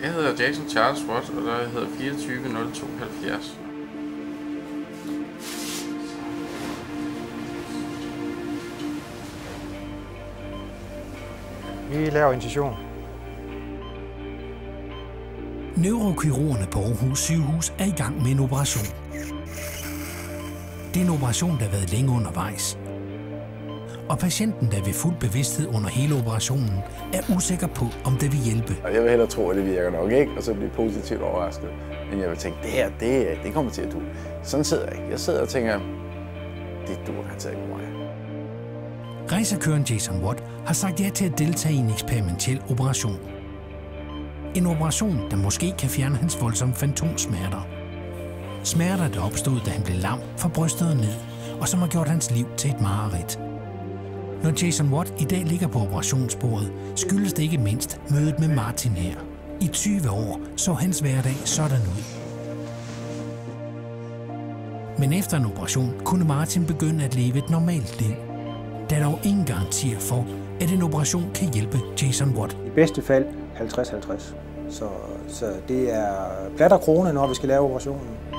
Jeg hedder Jason Charles Watt, og der hedder 240270. Vi laver incision. Neurokirurgerne på Aarhus Sygehus er i gang med en operation. Det er en operation, der har været længe undervejs. Og patienten, der er ved fuld bevidsthed under hele operationen, er usikker på, om det vil hjælpe. Jeg vil hellere tro, at det virker nok, ikke? Og så blive positivt overrasket. Men jeg vil tænke, det kommer til at du. Sådan sidder jeg ikke. Jeg sidder og tænker, det duer altså ikke mig. Rejsekøren Jason Watt har sagt ja til at deltage i en eksperimentel operation. En operation, der måske kan fjerne hans voldsomme fantomsmerter. Smerter, der opstod, da han blev lam fra brystet og ned, og som har gjort hans liv til et mareridt. Når Jason Watt i dag ligger på operationsbordet, skyldes det ikke mindst mødet med Martin her. I 20 år så hans hverdag sådan ud. Men efter en operation kunne Martin begynde at leve et normalt liv. Der er dog ingen garantier for, at en operation kan hjælpe Jason Watt. I bedste fald 50-50. Så det er plat og krone, når vi skal lave operationen.